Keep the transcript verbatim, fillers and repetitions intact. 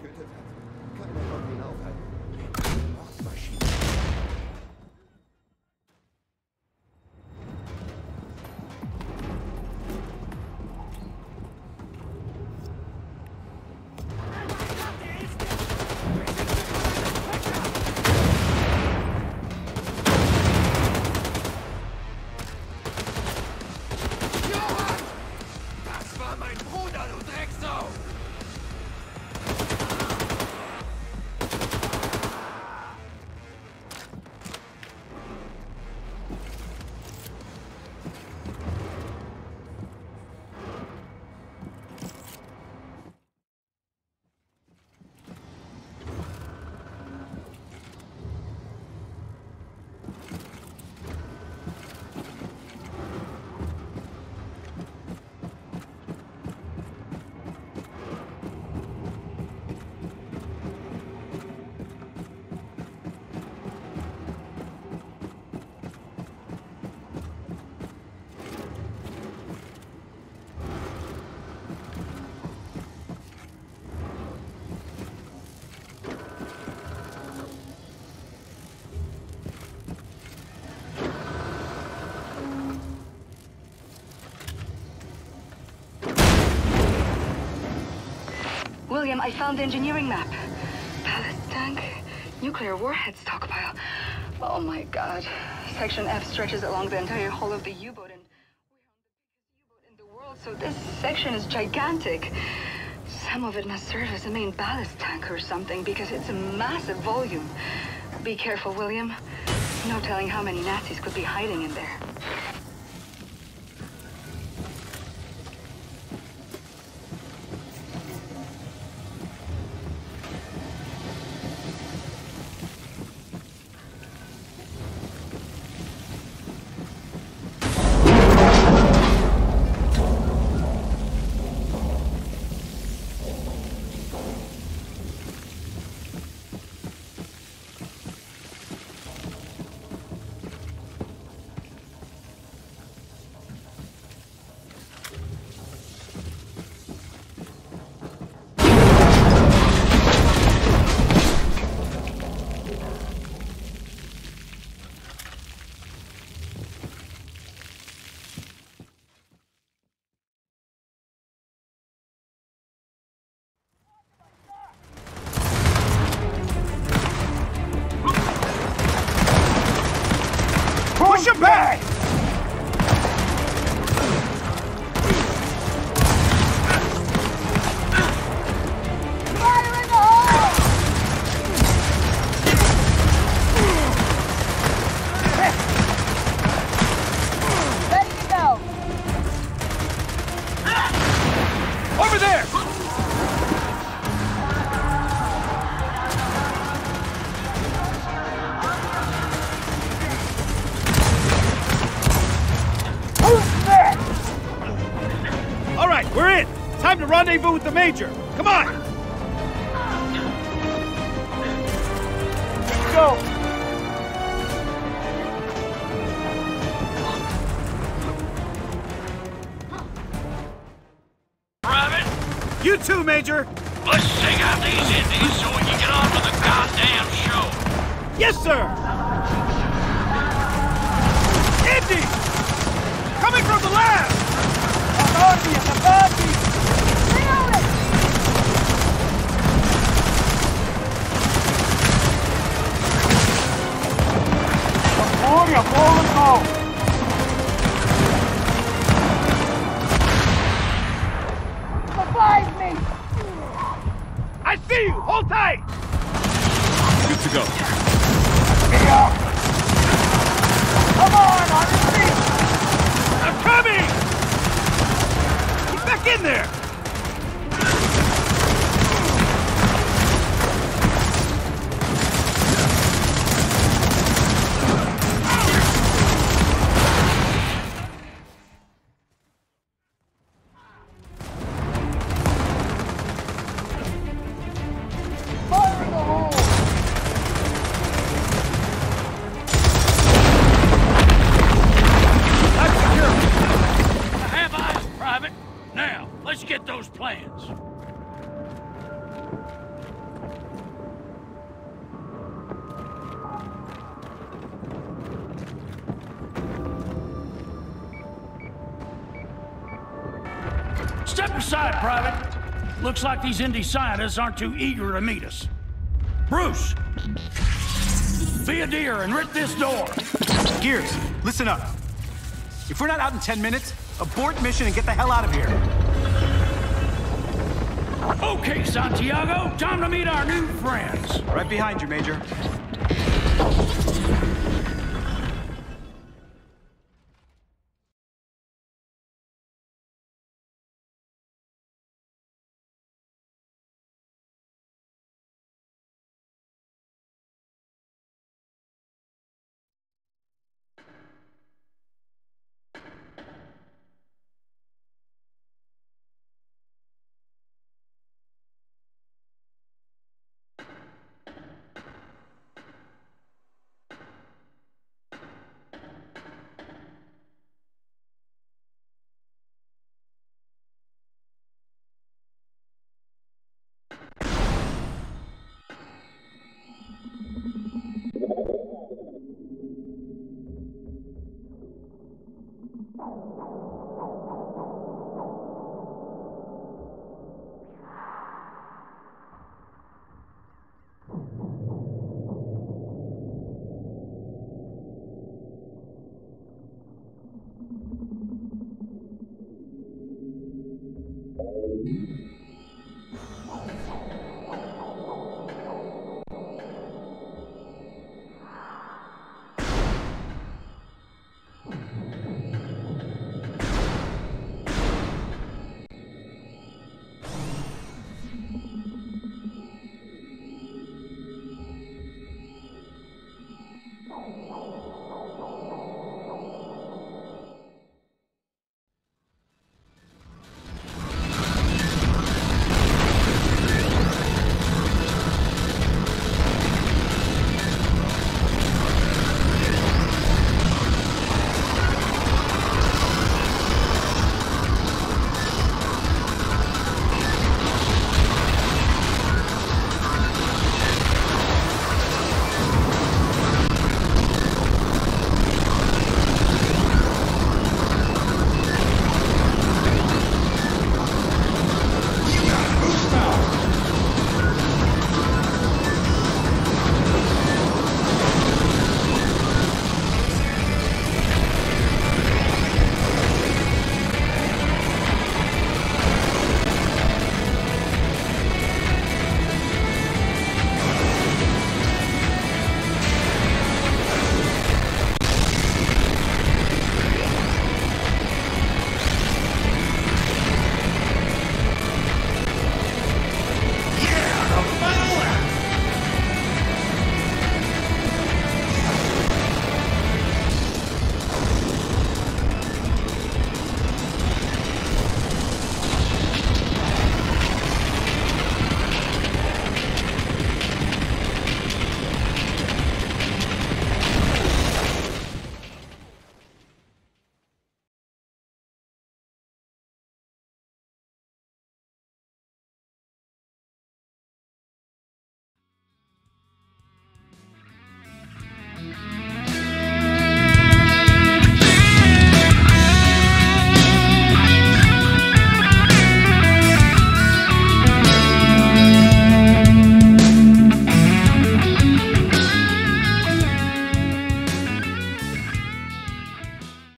getötet hat. Keiner konnte ihn aufhalten. Mordmaschine. William, I found the engineering map. Pallet tank, nuclear warhead stockpile. Oh my god. Section F stretches along the entire hull of the U-boat, and we're on the biggest U-boat in the world, so this section is gigantic. Some of it must serve as a main ballast tank or something, because it's a massive volume. Be careful, William. No telling how many Nazis could be hiding in there. Push him back! Fire in the hole! Ready to go! Over there! All right, we're in. Time to rendezvous with the Major. Come on. Let's go! Private, You too, Major. let's take out these Indies so we can get on with the goddamn show. Yes, sir. Indy! Coming from the lab! Above above me! Nailed it! Aboard, aboard, and go! Revive me! I see you! Hold tight! Good to go. Here! Come on, on your feet! I'm coming! Get back in there! Fire in the hole! I have eyes, Private. Now, let's get Step aside, Private. Looks like these indie scientists aren't too eager to meet us. Bruce! Be a dear and rip this door. Gears, listen up. If we're not out in ten minutes, abort mission and get the hell out of here. Okay, Santiago, time to meet our new friends. Right behind you, Major.